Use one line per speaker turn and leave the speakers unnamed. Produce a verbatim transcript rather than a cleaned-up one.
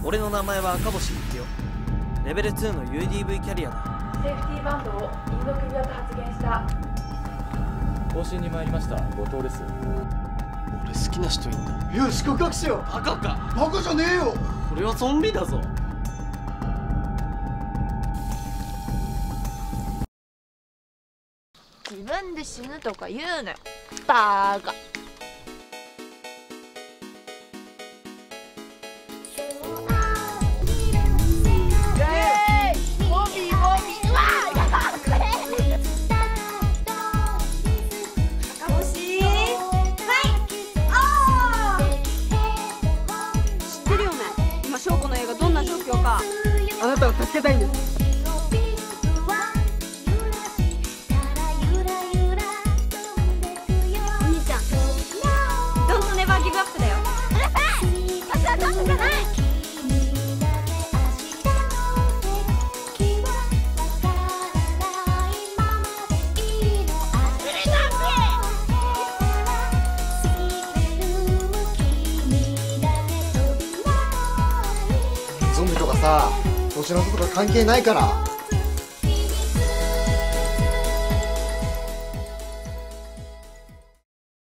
俺の名前は赤星幸雄。レベルツーの ユーディーブイ キャリアだ。
セーフティーバンドをインド組だと発言した。
更新に参りました。後藤です。
俺好きな人いんだ。
よし告白しよう。
バカか。
バカじゃねえよ。
俺はゾンビだぞ。
自分で死ぬとか言うなよ、バーカ。
あなたを助けたいんです。
お兄ちゃん、ドントネバーギブアップだよ。うるさい、私はドントじゃない。
ゾンビとかさ、年の人とか関係ないから。